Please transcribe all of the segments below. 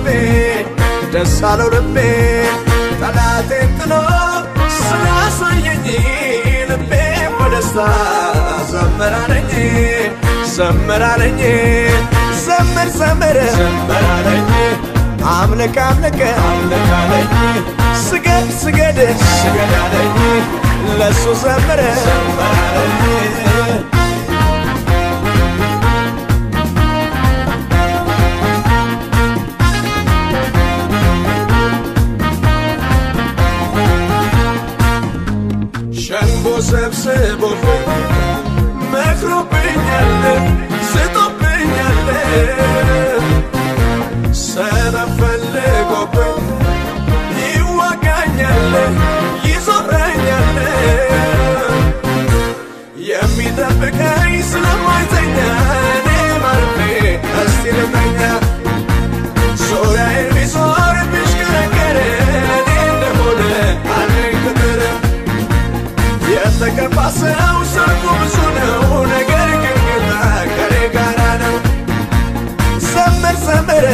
ልቤ ጠላቴን ጥሎ ስላሳየኝ ልቤ በደስታ ዘመራለኝ ዘመራለኝ ዘመር ዘመር ዘመራለኝ አምልክ አምልክ አምልካለኝ ስገድ ስገድ ስገዳለኝ ለሱ ዘመረ ዘመራለኝ سبسبو مخروبينياله ستوبينياله سنفلقوبي يواقانياله يزورانياله يميدبكاي سلامايتينيا انا مارفي استيلمينيا سوراي بيزور بيشكركره እንደሆነ አለከተረ የተከፋሰው ሰርጉ ብዙ ነው ነገር ግን ጌታ ከኔ ጋር ነው ዘመር ዘመር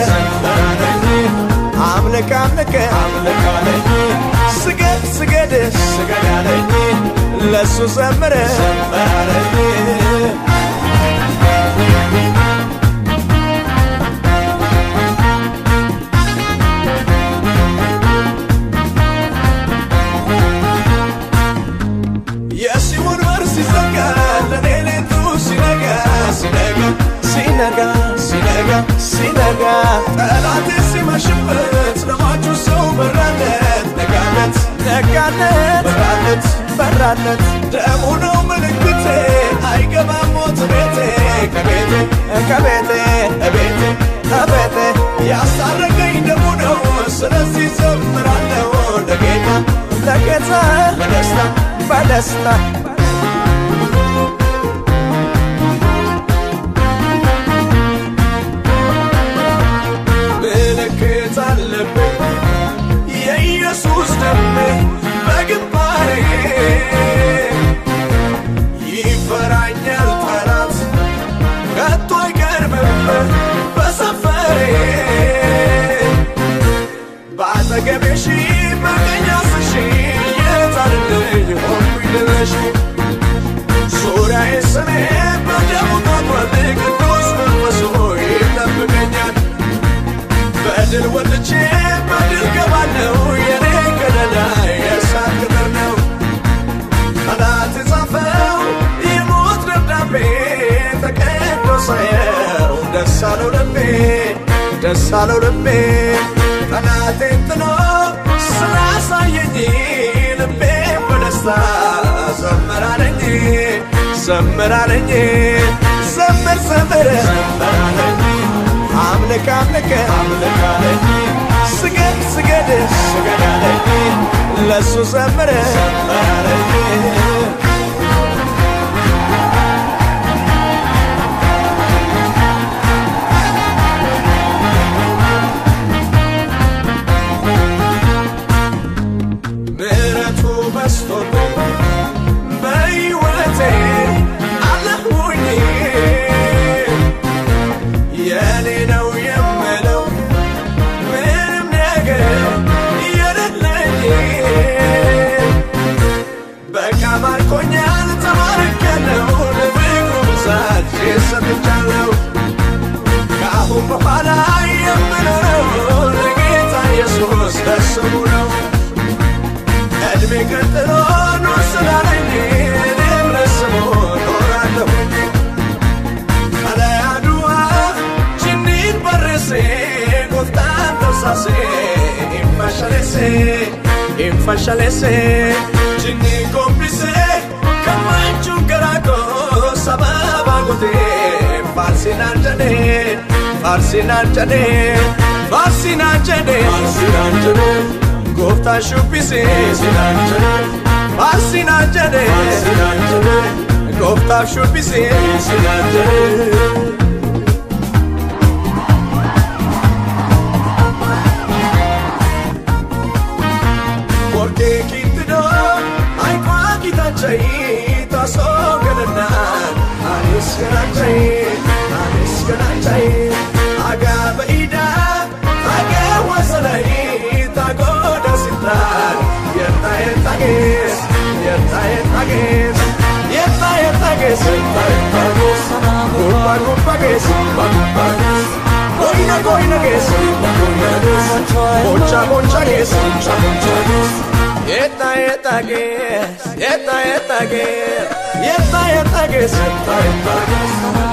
አምልክ አምልክ አምልካለኝ ስገድ ስገድ ስገዳለኝ ለሱ ዘመረ ዘመራለኝ ሲነጋ ጠላቴ ሲመሽበት ለማቹ ሰው በራለት ነጋለት ነጋለት በራለት በራለት ደሙ ነው ምልክቴ አይገባም ሞት ቤቴ ከቤቴ ከቤቴ ከቤቴ ከቤቴ ያሳረገኝ ደሙ ነው ስለዚህ ዘምራለሁ ለጌታ ለጌታ በደስታ በደስታ የኢየሱስ ደም በግንባሬ ይፈራኛል ጠላት ከቶ አይቀርብም በሰፈሬ ባጠገቤ ሺህ በቀኝ አስር ሺህ የታለልኝ ሆንኩኝ ልለሽ ዙሪያዬ ስሜ በደሙ ታጥሯል ቅዱስ መንፈሱ ይጠብቀኛል በድል ወጥቼ በድል ገባለሁ የኔ ገደላ የእሳት ቅጥር ነው ጠላት ጻፈው የሞት ደብዳቤ ተቀዶ ሳየው ደስ አለው ልቤ ጠላቴን ጥሎ ስላሳየኝ ልቤ በደስታ ዘመራለኝ ዘመራለኝ ዘመር ዘመር ዘመራለኝ አምልክ አምልክ አምልካለኝ ስገድ ስገድ ስገዳለኝ ለሱ ዘመረ ዘመራለኝ ምሕረቱ በዝቶብኝ በሕይወቴ አለሁኝ የኔ ነው የምለው ምንም ነገር የሌለኝ በቃ ማርኮኛል ተባርኬያለሁ ለፍቅሩ ብዛት ሰጥቻለሁ ከአሁን በኋላ የምኖረው ለጌታ ኢየሱስ ለስሙ ነው እድሜ ቀጥሎ ኑር ስላለኝ እኔም ለስሙ ኖራለሁኝ infashalese jinni complice kamachu garako sababa gote farsinanjane gofta shupise sinanjane farsinanjane gofta shupise sinanjane Anis ganachay aga baida aga ይሆናል የታየታጌስ የታየታጌስ የታየታጌስ የታየታጌስ ጉድጓድ ጉድጓጌስ ጉድጓጌስ ጎይነ ጎይነጌስ ጎይነጌስ ሞንቻ ሞንቻጌስ ሞንቻ ሞንቻጌስ የታየታጌስ የታየታጌስ የታየታጌስ የታየታጌስ